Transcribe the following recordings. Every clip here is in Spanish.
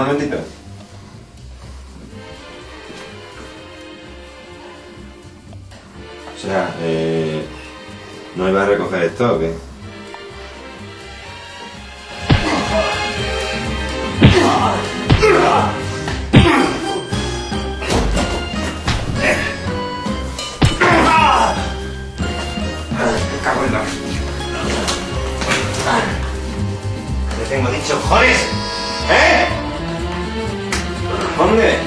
momentito. O sea, ¿no iba a recoger esto o qué? Me cago en la... Te tengo dicho, joder. ¿Eh? ¿Dónde?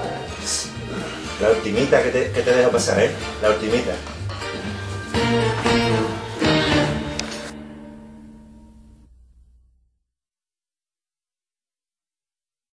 La ultimita que te dejo pasar, ¿eh? La ultimita.